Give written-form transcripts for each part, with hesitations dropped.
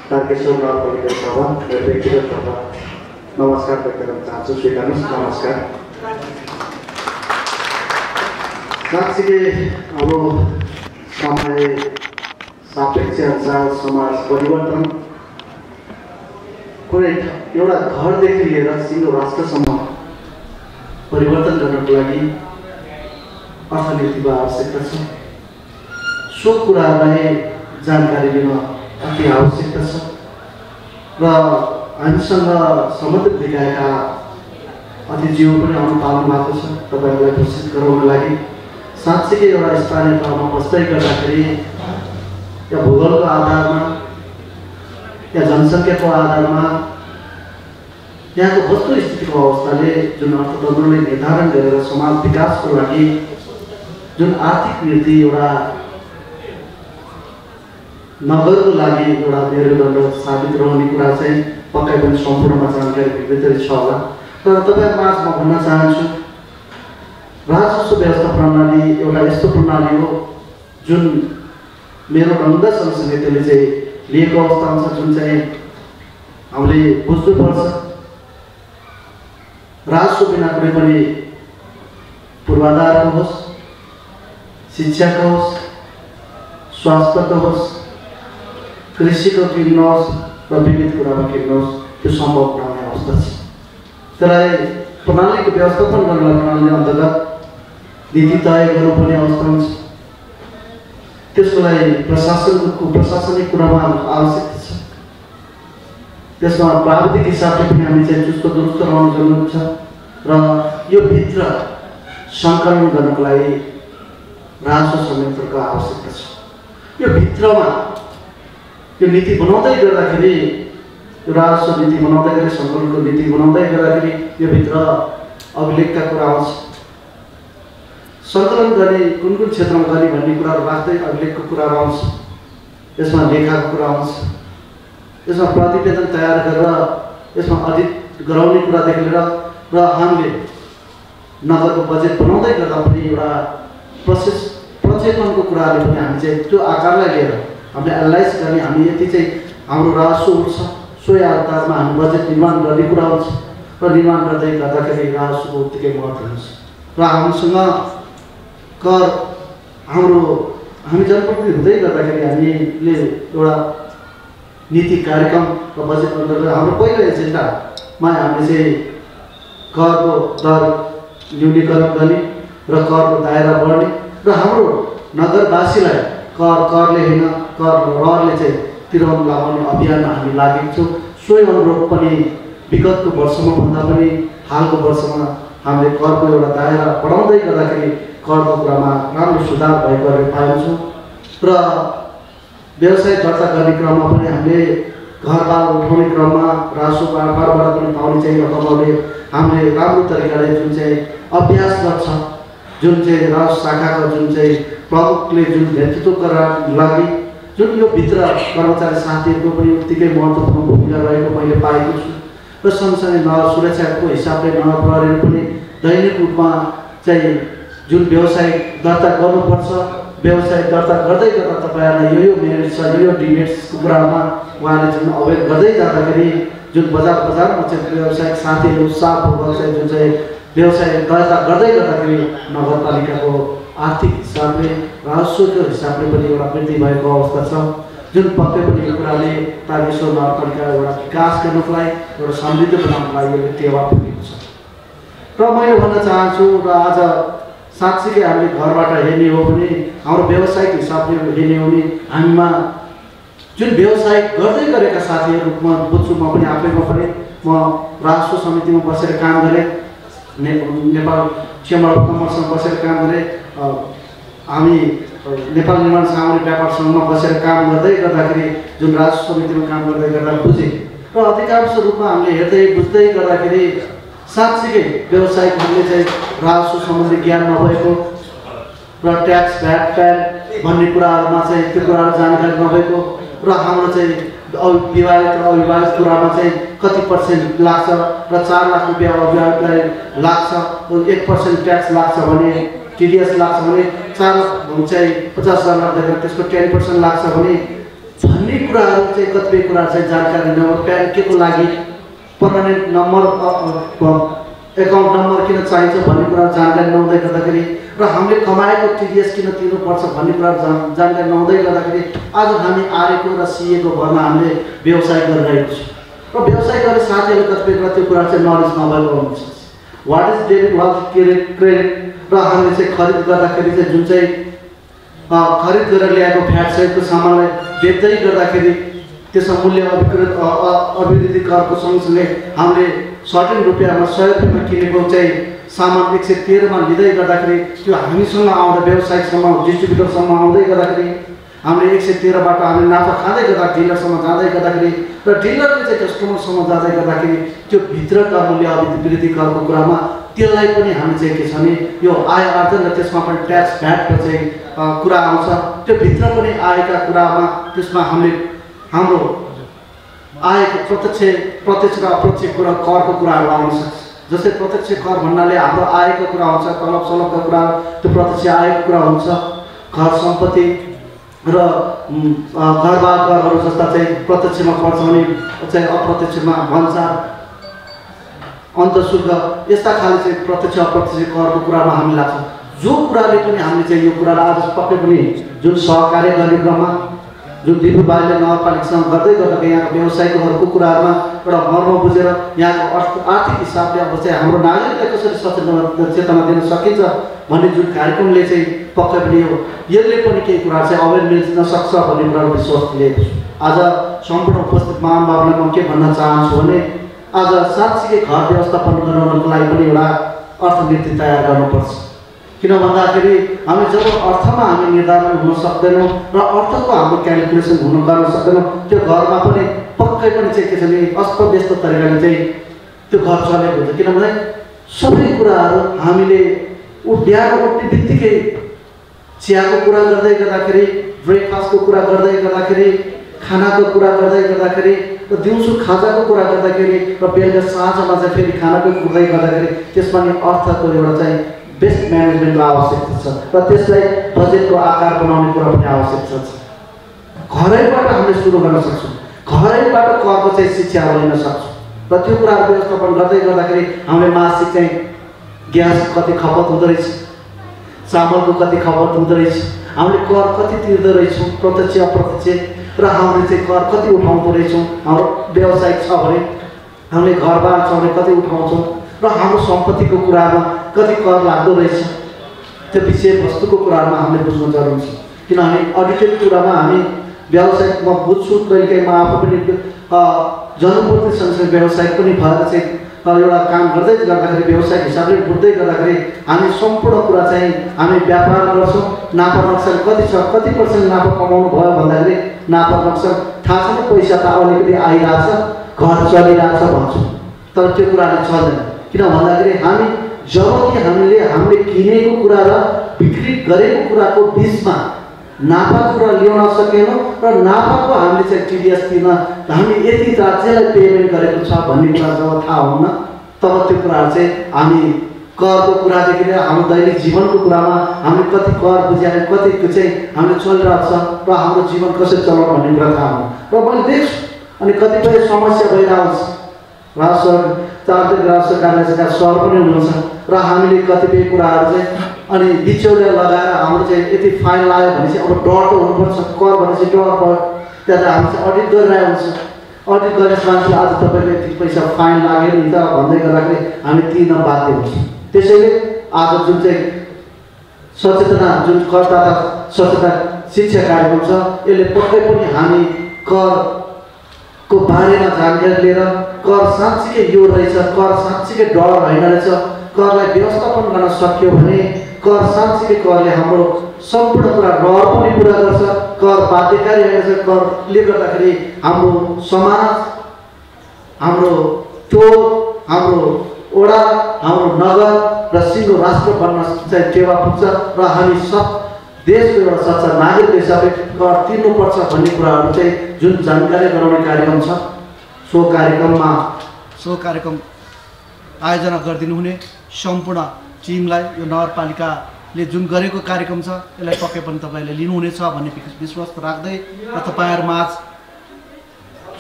तारकेश्वर नगरपालिका सभा मेरो व्यक्तिगत तर्फमा नमस्कार व्यक्त गर्न चाहन्छु। स्वीकार्नुहोस्। नमस्कार। साँच्चै अब समय सापेक्ष अनुसार समाज परिवर्तन कुनै एउटा घरदेखि लिएर सिङ्गो राष्ट्रसम्म परिवर्तन गर्नको लागि अर्थनीतिको आवश्यकता छ। सो कुरालाई जानकारी लिन अति आवश्यकता छ र हामीसँग सम्बन्धित निकायका अतिथिज्यू पनि आउनु पाउनु भएको छ। तपाईँहरूलाई प्रस्तुत गराउनको लागि साँच्चै एउटा स्थानीय तहमा बस्दै गर्दाखेरि या भूगोलको आधारमा या जनसङ्ख्याको आधारमा यहाँको वस्तुस्थितिको अवस्थाले जुन अर्थतन्त्रले निर्धारण गरेर समाज विकासको लागि जुन आर्थिक नीति एउटा नगरको लागि एउटा मेरुदण्ड साबित रहने कुरा चाहिँ पक्कै पनि सम्पूर्णमा जानकारी भित्रै छ होला। तर तपाईँहरूमाझ म भन्न चाहन्छु राजस्व व्यवस्था प्रणाली एउटा यस्तो प्रणाली हो जुन मेरुदण्ड सँगसँगै त्यसले चाहिँ लिएको अवस्थामा छ, जुन चाहिँ हामीले बुझ्नुपर्छ। राजस्व बिना कुनै पनि पूर्वाधारको होस्, शिक्षाको होस्, स्वास्थ्यको होस्, कृषिको किन्नुहोस् र विविध कुरामा किन्नुहोस्, त्यो सम्भव नहुने अवस्था छ। त्यसलाई प्रणालीको व्यवस्थापन गर्नलाई प्रणाली अन्तर्गत नीति तय गर्नुपर्ने अवस्था हुन्छ। त्यसको लागि प्रशासनिक कुरामा आवश्यकता छ। त्यसमा प्राविधिक हिसाबले पनि हामी चाहिँ चुस्त दुरुस्त रहनु जरुरी छ र यो भित्र सङ्कलन गर्नको लागि राजस्व संयन्त्रको आवश्यकता छ। यो भित्रमा यो नीति बनाउँदै गर्दाखेरि, यो राजस्व नीति बनाउँदाखेरि, सङ्कलनको नीति बनाउँदै गर्दाखेरि यो भित्र अभिलेखका कुरा आउँछ। सङ्कलन गर्ने कुन कुन क्षेत्रमा गर्ने भन्ने कुराहरू राख्दै अभिलेखको कुराहरू आउँछ। यसमा लेखाको कुरा आउँछ। यसमा प्रतिवेदन तयार गरेर यसमा अडिट गराउने कुरादेखि लिएर र हामीले नगरको बजेट बनाउँदै गर्दा पनि एउटा प्रचेतनको कुराले पनि हामी चाहिँ त्यो आकारलाई लिएर हामीले एनालाइज गर्ने, हामी यति चाहिँ हाम्रो राजस्व उठ्छ, सोही आधारमा हामी बजेट निर्माण गर्ने कुरा हुन्छ र निर्माण गर्दै गर्दाखेरि राजस्वको उत्तिकै महत्त्व हुन्छ। र हामीसँग कर हामी जनप्रतिनिधि हुँदै गर्दाखेरि हामीले एउटा नीति कार्यक्रम र बजेट अन्तर्गत हाम्रो पहिलो एजेन्डामा हामीले चाहिँ करको दर न्यूनीकरण गर्ने र करको दायरा बढ्ने र हाम्रो नगरवासीलाई करले होइन रहरले चाहिँ तिराउन लगाउने अभियानमा हामी लागेका छौँ। सोही अनुरूप पनि विगतको वर्षमा भन्दा पनि हालको वर्षमा हामीले करको एउटा दायरा बढाउँदै गर्दाखेरि करको कुरामा राम्रो सुधार भएको पाउँछौँ र व्यवसाय दर्ता गर्ने क्रममा पनि हामीले घरबार उठाउने क्रममा राजस्व व्यापारबाट पनि पाउने चाहिँ रकमहरूले हामीले राम्रो तरिकाले जुन चाहिँ अभ्यास गर्छ, जुन चाहिँ राजस्व शाखाको जुन चाहिँ प्रमुखले जुन नेतृत्व गर्न लागि जुन यो भित्र कर्मचारी साथीहरूको पनि उत्तिकै महत्त्वपूर्ण भूमिका रहेको मैले पाएको छु र सँगसँगै नगर सुरक्षाको हिसाबले नगर प्रहरीले पनि दैनिक रूपमा चाहिँ जुन व्यवसाय दर्ता गर्नुपर्छ, व्यवसाय दर्ता गर्दै गर्दा तपाईँहरूलाई यो मेरिट छ, यो डिमेरिट्सको कुरामा उहाँले जुन अवगत गर्दै जाँदाखेरि जुन बजारमा चाहिँ व्यवसायिक साथीहरू उत्साहपूर्वक चाहिँ जुन चाहिँ व्यवसाय दर्ता गर्दै गर्दाखेरि नगरपालिकाको आर्थिक हिसाबले राजस्वको हिसाबले पनि एउटा वृद्धि भएको अवस्था छ, जुन पक्कै पनि यो कुराले तारकेश्वर नगरपालिका एउटा विकास गर्नको लागि, एउटा समृद्ध बनाउनको लागि यसले टेवा पुगेको छ। र मैले भन्न चाहन्छु र आज साँच्चीकै हामीले घरबाट हेर्ने हो भने हाम्रो व्यावसायिक हिसाबले हेर्ने हो भने हामीमा जुन व्यवसाय गर्दै गरेका साथीहरू म बुझ्छु, म पनि आफैमा पनि म राजस्व समितिमा बसेर काम गरेँ, नेपाल चेम्बर अफ कमर्समा बसेर काम गरेँ, हामी नेपाल निर्माण सामग्री व्यापार सङ्घमा बसेर काम गर्दै गर्दाखेरि जुन राजस्व समितिमा काम गर्दै गर्दा बुझेँ र अधिकांश रूपमा हामीले हेर्दै बुझ्दै गर्दाखेरि साँच्चीकै व्यवसायिकहरूले चाहिँ राजस्व सम्बन्धी ज्ञान नभएको र ट्याक्स भ्याट प्यान भन्ने कुराहरूमा चाहिँ त्यो कुराहरू जानकारी नभएको र हाम्रो चाहिँ विवाहित र अविवाहित कुरामा चाहिँ कति % लाग्छ र 4 लाख रुपियाँ अविवाहितलाई लाग्छ, 1% ट्याक्स लाग्छ भने टिडिएस लाग्छ भने 4 लाख चाहिँ 50,000 लाग्दाखेरि त्यसको 10% लाग्छ भने भन्ने कुराहरू चाहिँ कतिपय कुराहरू चाहिँ जानकारी नभएर प्यान के को लागि पर्मानेन्ट नम्बर एकाउन्ट नम्बर किन चाहिन्छ भन्ने कुरा जानकारी नहुँदै गर्दाखेरि र हामीले कमाएको टिडिएस किन तिर्नुपर्छ भन्ने कुरा जानकारी नहुँदै गर्दाखेरि आज हामी आरएको र सिएको भरमा हामीले व्यवसाय गरिरहेको छौँ र व्यवसाय गर्ने साथीहरूले कतिपय कुरा त्यो कुरा चाहिँ नलेज नभएको हुन्छ what is debit what credit र हामीले चाहिँ खरिद गर्दाखेरि चाहिँ जुन चाहिँ खरिद गरेर ल्याएको फ्याट सहितको सामानलाई बेच्दै गर्दाखेरि त्यसमा मूल्य अभिवृद्धि करको सँगसँगै हामीले सर्टेन रुपियाँमा 100 रुपियाँमा किनेको चाहिँ सामान 113 मा लिँदै गर्दाखेरि त्यो हामीसँग आउँदा व्यावसायिकसम्म डिस्ट्रिब्युटरसम्म आउँदै गर्दाखेरि हामीले 113 बाट हामीले नाफा खाँदै गर्दा डिलरसम्म जाँदै गर्दाखेरि र डिलरले चाहिँ कस्टमरसम्म जाँदै गर्दाखेरि त्यो भित्रका मूल्य अभिवृद्धि करको कुरामा त्यसलाई पनि हामी चाहिँ के छ भने यो आय आर्जन र त्यसमा पनि ट्याक्स भ्याटको चाहिँ कुरा आउँछ त्यो भित्र पनि आएका कुरामा त्यसमा हामीले हाम्रो आएको प्रत्यक्ष र अप्रत्यक्ष कुरा करको कुराहरू आउन सक्छ जस्तै प्रत्यक्ष कर भन्नाले हाम्रो आएको कुरा हुन्छ तलब सलबका कुरा त्यो प्रत्यक्ष आएको कुरा हुन्छ घर सम्पत्ति र घरबार करहरू जस्ता चाहिँ प्रत्यक्षमा पर्छ भने चाहिँ अप्रत्यक्षमा भन्सार अन्तशुल्क यस्ता खाले चाहिँ प्रत्यक्ष अप्रत्यक्ष करको कुरामा हामी लाग्छौँ जो कुराले पनि हामीले चाहिँ यो कुरालाई आज पक्कै पनि जुन सहकार्य गर्ने क्रममा जुन दिपु बाइले नगरपालिकासँग गर्दै गर्दा यहाँको व्यवसायिकहरूको कुराहरूमा एउटा मर्म बुझेर यहाँको आर्थिक हिसाबले अब चाहिँ हाम्रो नागरिकलाई कसरी चेतना दिन सकिन्छ भन्ने जुन कार्यक्रमले चाहिँ पक्कै पनि हो यसले पनि केही कुरा चाहिँ अवेर मिल्न सक्छ भन्ने कुराको विश्वास लिएको छु आज सम्पूर्ण उपस्थित महानुभावलाई म के भन्न चाहन्छु भने आज साँच्चीकै घर व्यवस्थापन गर्नको लागि पनि एउटा अर्थनीति तयार गर्नुपर्छ किन भन्दाखेरि हामी जब अर्थमा हामी निर्धारण हुन सक्दैनौँ र अर्थको हाम्रो क्यालकुलेसन गर्न सक्दैनौँ त्यो घरमा पनि पक्कै पनि चाहिँ के छ भने अस्तव्यस्त तरिकाले चाहिँ त्यो घर चलेको हुन्छ किनभने सबै कुराहरू हामीले बिहान उठ्ने बित्तिकै चियाको कुरा गर्दै गर्दाखेरि ब्रेकफास्टको कुरा गर्दै गर्दाखेरि खानाको कुरा गर्दै गर्दाखेरि र दिउँसो खाजाको कुरा गर्दाखेरि र बेलुका साँझमा चाहिँ फेरि खानाको कुरा गर्दाखेरि त्यसमा नि अर्थको एउटा चाहिँ बेस्ट म्यानेजमेन्टको आवश्यकता छ र त्यसलाई बजेटको आकार बनाउने कुरा पनि आवश्यकता छ घरैबाट हामीले सुरु गर्न सक्छौँ घरैबाट करको चाहिँ शिक्षाहरू लिन सक्छौँ र त्यो कुराहरू व्यवस्थापन गर्दै गर्दाखेरि हामीले मासिक चाहिँ ग्यास कति खपत हुँदो रहेछ चामलको कति खपत हुँदो रहेछ हामीले कर कति तिर्दो रहेछौँ प्रत्यक्ष अप्रत्यक्ष र हामीले चाहिँ कर कति उठाउँदो रहेछौँ हाम्रो व्यवसायिक छ भने हामीले घरबार छ भने कति उठाउँछौँ र हाम्रो सम्पत्तिको कुरामा कति कर लाग्दो रहेछ त्यो विषय वस्तुको कुरामा हामीले बुझ्नु जरुरी छ किनभने अडिटेड कुरामा हामी व्यावसायिक म बुझ्छु कहिलेकाहीँ म आफू पनि जनपूर्ति सँगसँगै व्यवसायिक पनि भएर चाहिँ एउटा काम गर्दै गर्दाखेरि व्यवसायिक हिसाबले बुझ्दै गर्दाखेरि हामी सम्पूर्ण कुरा चाहिँ हामी व्यापार गर्छौँ नाफा नोक्सान कति छ कति पर्सेन्ट नाफा कमाउनु भयो भन्दाखेरि नाफा नोक्सान थाहा छैन पैसा त अलिकति आइरहेछ घर चलिरहेछ भन्छौँ तर त्यो कुराले चल्दैन किन भन्दाखेरि हामी जब कि हामीले किनेको कुरा र बिक्री गरेको कुराको बिचमा नाफा कुरा ल्याउन सकेनौँ र नाफाको हामीले चाहिँ टिडिएस तिर्न हामी यति राज्यलाई पेमेन्ट गरेको छ भन्ने कुरा जब थाहा हुन्न तब त्यो कुराहरू चाहिँ हामी करको कुरादेखि लिएर हाम्रो दैनिक जीवनको कुरामा हामीले कति कर बुझाएर कतिको चाहिँ हामीले चलिरहेको छ र हाम्रो जीवन कसरी चलाउँ भन्ने कुरा थाहा हुनु र मैले देख्छु अनि कतिपय समस्या भइरहेको छ राजस्व चार्जिक राजस्व कार्यालयका सर पनि हुनुहुन्छ र हामीले कतिपय कुराहरू चाहिँ अनि बिचौलिया लगाएर हाम्रो चाहिँ यति फाइन लाग्यो भने चाहिँ अब डर त हुनुपर्छ कर भनेपछि डर भयो त्यहाँ त हामी चाहिँ अडिट गरिरहेको हुन्छ अडिट गर्ने मान्छे आज तपाईँले यति पैसा फाइन लाग्यो नि त भन्दै गर्दाखेरि हामी तिर्न बाध्य हुन्छौँ त्यसैले आज जुन चाहिँ सचेतना जुन करदाता सचेतना शिक्षा कार्यक्रम छ यसले पक्कै पनि हामी करको बारेमा जानकारी लिएर कर साँच्चीकै यो रहेछ कर साँच्चीकै डर होइन रहेछ करलाई व्यवस्थापन गर्न सक्यो भने कर साँच्चीकै करले हाम्रो सम्पूर्ण कुरा डर पनि पुरा गर्छ कर बाध्यकारी होइन करले गर्दाखेरि हाम्रो समाज हाम्रो टोल हाम्रो वडा हाम्रो नगर र सिङ्गो राष्ट्र बन्न चाहिँ टेवा पुग्छ र हामी सब देशको एउटा सच्चा नागरिक हिसाबले कर तिर्नुपर्छ भन्ने कुराहरू चाहिँ जुन जानकारी गराउने कार्यक्रम छ सो कार्यक्रम आयोजना गरिदिनु हुने सम्पूर्ण टिमलाई यो नगरपालिकाले जुन गरेको कार्यक्रम छ यसलाई पक्कै पनि तपाईँले लिनुहुनेछ भन्ने विश्वास राख्दै र तपाईँहरूमाझ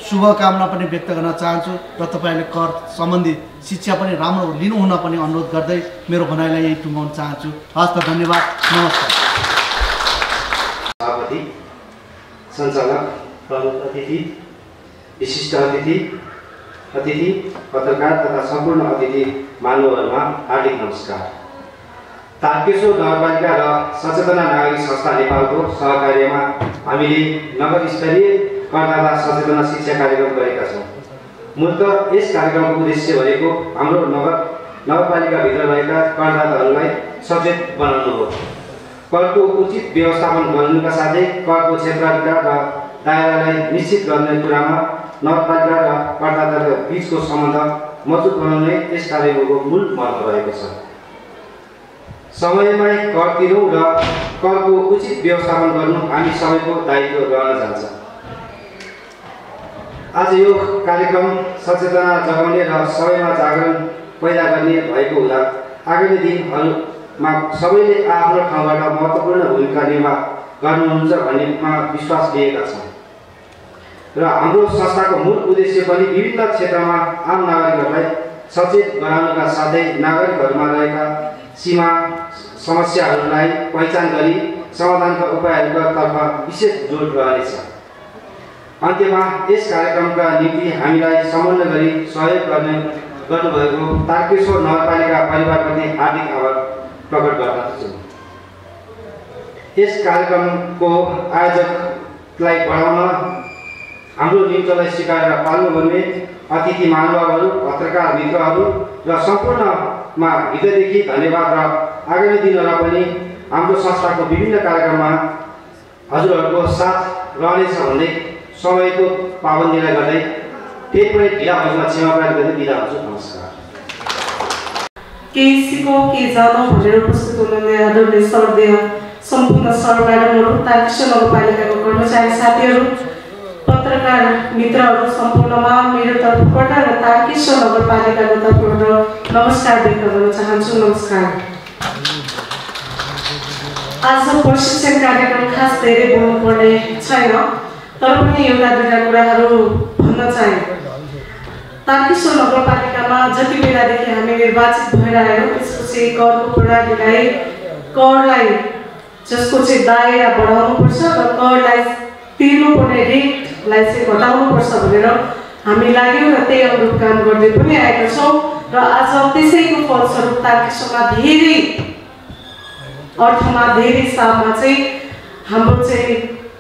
शुभकामना पनि व्यक्त गर्न चाहन्छु र तपाईँले कर सम्बन्धी शिक्षा पनि राम्रो लिनुहुन पनि अनुरोध गर्दै मेरो भनाइलाई यही टुङ्गाउन चाहन्छु। हस् त, धन्यवाद, नमस्कार। सभापति, सञ्चालक, प्रमुख अतिथि, विशिष्ट अतिथि, पत्रकार तथा सम्पूर्ण अतिथि महानुभावहरूमा हार्दिक नमस्कार। तारकेश्वर नगरपालिका र सचेतना नागरिक संस्था नेपालको सहकार्यमा हामीले नगर स्तरीय करदाता सचेतना शिक्षा कार्यक्रम गरेका छौँ। मूलतः यस कार्यक्रमको उद्देश्य भनेको हाम्रो नगरपालिकाभित्र रहेका करदाताहरूलाई सचेत बनाउनु हो। करको उचित व्यवस्थापन गर्नुका साथै करको क्षेत्राधिकार र दायरालाई निश्चित गर्ने कुरामा नगरपालिका र करदाताको बीचको सम्बन्ध मजबुत बनाउनै यस कार्यक्रमको मूल महत्त्व रहेको छ। समयमै कर तिरौँ र करको उचित व्यवस्थापन गर्नु हामी सबैको दायित्व रहन जान्छ। आज यो कार्यक्रम सचेतना जगाउने र सबैमा जागरण पैदा गर्ने भएको हुँदा आगामी दिनहरूमा सबैले आफ्नो ठाउँबाट महत्त्वपूर्ण भूमिका निर्वाह गर्नुहुन्छ भन्नेमा विश्वास लिएका छौँ र हाम्रो संस्थाको मूल उद्देश्य पनि विभिन्न क्षेत्रमा आम नागरिकहरूलाई सचेत गराउनका साथै नागरिकहरूमा रहेका सीमा समस्याहरूलाई पहिचान गरी समाधानका उपायहरूका तर्फ विशेष जोड रहनेछ। अन्त्यमा यस कार्यक्रमका निम्ति हामीलाई समन्वय गरी सहयोग गर्नुभएको तारकेश्वर नगरपालिका परिवारप्रति हार्दिक आभार प्रकट गर्दछु। यस कार्यक्रमको आयोजकलाई बढाउन हाम्रो निम्तलाई स्वीकारेर पाल्नु गर्ने अतिथि महानुभावहरू, पत्रकार मित्रहरू र सम्पूर्णमा हृदयदेखि धन्यवाद र आगामी दिनहरूमा पनि हाम्रो संस्थाको विभिन्न कार्यक्रममा हजुरहरूको साथ रहनेछ भन्दै समयको पाबन्दीलाई गर्दै फेरि पनि ढिला भएकोमा क्षमा प्रार्थना गर्दै बिदा हुन्छु। नमस्कार। केही सिकौँ केही जानौँ भनेर उपस्थित हुनुहुने आदरणीय सर्वदेय सम्पूर्ण सर म्याडमहरू, तारकेश्वर नगरपालिकाको कर्मचारी साथीहरू, पत्रकार मित्रहरू सम्पूर्णमा मेरो तर्फबाट र तारकेश्वर नगरपालिकाको तर्फबाट नमस्कार व्यक्त गर्न चाहन्छु। नमस्कार। आज प्रशिक्षण कार्यक्रम खास धेरै बोल्नुपर्ने छैन, तर पनि एउटा दुईवटा कुराहरू भन्न चाहे। तारकेश्वर नगरपालिकामा जति बेलादेखि हामी निर्वाचित भएर आयौँ त्यसपछि करको प्रणालीलाई जसको चाहिँ दायरा बढाउनुपर्छ र करलाई तिर्नुपर्ने रेटलाई चाहिँ घटाउनुपर्छ भनेर हामी लाग्यौँ र त्यही अनुरूप काम गर्दै पनि आएका छौँ र आज त्यसैको फलस्वरूप तारकेश्वरमा धेरै अर्थमा धेरै हिसाबमा चाहिँ हाम्रो चाहिँ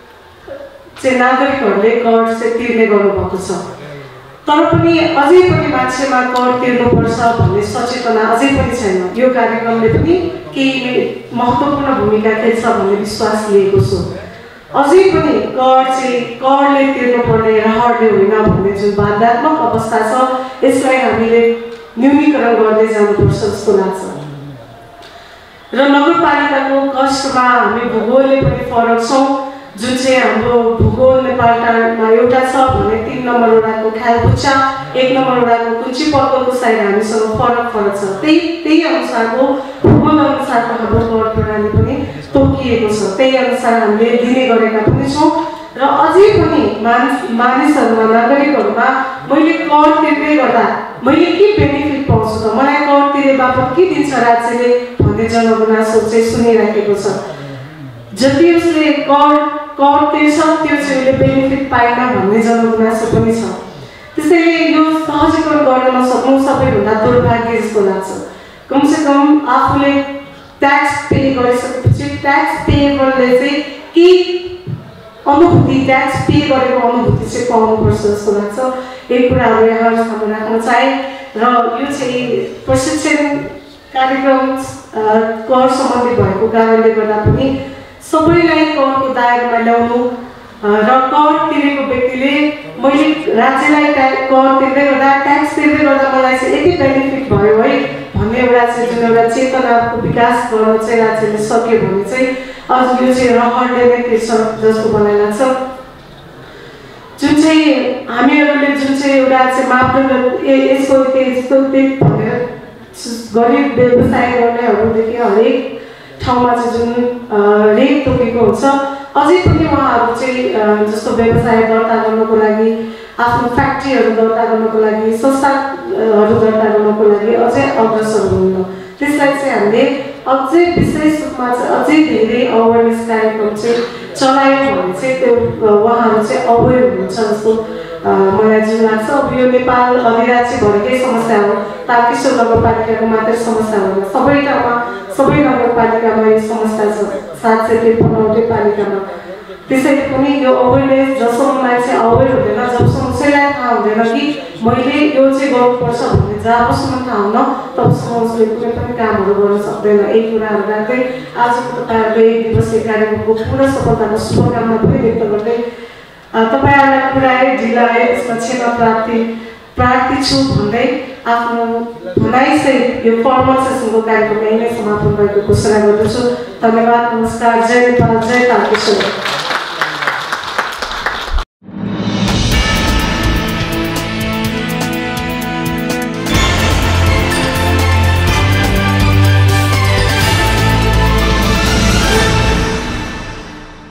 नागरिकहरूले कर चाहिँ तिर्ने गर्नुभएको छ। तर पनि अझै पनि मान्छेमा कर तिर्नुपर्छ भन्ने सचेतना अझै पनि छैन। यो कार्यक्रमले पनि केही महत्त्वपूर्ण भूमिका खेल्छ भन्ने विश्वास लिएको छु। अझै पनि करले तिर्नुपर्ने रहरले होइन भन्ने जुन बाध्यात्मक अवस्था छ यसलाई हामीले न्यूनीकरण गर्दै जानुपर्छ जस्तो लाग्छ। र नगरपालिकाको कष्टमा हामी भूगोलले पनि फरक छौँ। जुन चाहिँ हाम्रो भूगोल नेपालमा एउटा छ भने 3 नम्बर वडाको ख्यालबुच्चा, 1 नम्बर वडाको कुञ्ची पर्वतको साइड हामीसँग फरक छ। त्यही अनुसारको भूगोल अनुसारको हाम्रो कर प्रणाली पनि तोकिएको छ। त्यही अनुसार हामीले दिने गरेका पनि छौँ र अझै पनि मानिसहरूमा नागरिकहरूमा मैले कर तिर्दै गर्दा मैले के बेनिफिट पाउँछु त, मलाई कर तिरे बापत के दिन्छ राज्यले भन्ने जनगुनासो चाहिँ सुनिराखेको छ। जति उसले कर तिर्छ त्यो चाहिँ उसले बेनिफिट पाएन भन्ने जनगुनासो पनि छ। त्यसैले यो सहजीकरण गर्न नसक्नु सबैभन्दा दुर्भाग्य जस्तो लाग्छ। कमसेकम आफूले ट्याक्स पे गरिसकेपछि ट्याक्स पेएबलले चाहिँ के अनुभूति, ट्याक्स पे गरेको अनुभूति चाहिँ पाउनुपर्छ जस्तो लाग्छ। यही कुराहरू यहाँ सामु राख्न चाहे र यो चाहिँ प्रशिक्षण कार्यक्रम कर सम्बन्धी भएको कारणले गर्दा पनि सबैलाई करको दायरामा ल्याउनु र कर तिरेको व्यक्तिले मैले राज्यलाई कर तिर्दै गर्दा ट्याक्स तिर्दै गर्दा मलाई चाहिँ यति बेनिफिट भयो है भन्ने एउटा चाहिँ जुन एउटा चेतनाको विकास गर्न चाहिँ राज्यले सक्यो भने चाहिँ अझ यो चाहिँ रहरले नै तिर्छ जस्तो मलाई लाग्छ। जुन चाहिँ हामीहरूले जुन चाहिँ एउटा चाहिँ मापदण्ड यसको त्यस्तो भनेर गरिब व्यवसाय गर्नेहरूदेखि हरेक ठाउँमा चाहिँ जुन रेट तोकेको हुन्छ अझै पनि उहाँहरू चाहिँ जस्तो व्यवसाय दर्ता गर्नको लागि आफ्नो फ्याक्ट्रीहरू दर्ता गर्नको लागि संस्थाहरू दर्ता गर्नको लागि अझै अग्रसर हुनुहुन्न। त्यसलाई चाहिँ हामीले अझै विशेष रूपमा चाहिँ अझै धेरै अवेरनेस कार्यक्रम चाहिँ चलायो भने चाहिँ त्यो उहाँहरू चाहिँ अवेर हुनुहुन्छ जस्तो मलाई जुन लाग्छ। अब यो नेपाल अधिराज्यभरिकै समस्या हो, तारकेश्वर नगरपालिकाको मात्रै समस्या होइन, सबै ठाउँमा सबै नगरपालिकामा यो समस्या छ, 753 पालिकामा। त्यसैले पनि यो अवेरनेस जसम्म मान्छे अवेर हुँदैन, जबसम्म उसैलाई थाहा हुँदैन कि मैले यो चाहिँ गर्नुपर्छ भन्ने जबसम्म थाहा हुन तबसम्म उसले कुनै पनि कामहरू गर्न सक्दैन। यही कुराहरू राख्दै आजको तपाईँहरूको 1 दिवसीय कार्यक्रमको पूर्ण सफलताको शुभकामना पनि व्यक्त गर्दै तपाईँहरूलाई पुऱ्याए ढिलाए यसमा क्षमा प्रार्थी छु भन्दै आफ्नो भनाइसहित यो फर्मल सेसनको कार्यक्रम यही नै समापन भएको घोषणा गर्दछु। धन्यवाद, नमस्कार, जय नेपाल, जय तारकेश्वर।